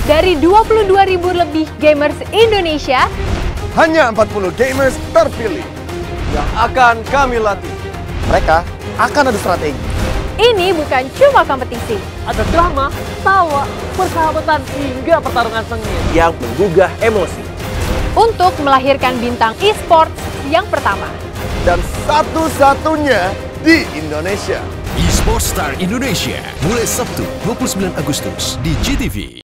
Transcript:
Dari 22.000 lebih gamers Indonesia, hanya 40 gamers terpilih yang akan kami latih. Mereka akan adu strategi. ini bukan cuma kompetisi. Ada drama, tawa, persahabatan, hingga pertarungan sengit yang menggugah emosi. Untuk melahirkan Bintang Esports yang pertama. Dan satu-satunya di Indonesia. Esports Star Indonesia mulai Sabtu 29 Agustus di GTV.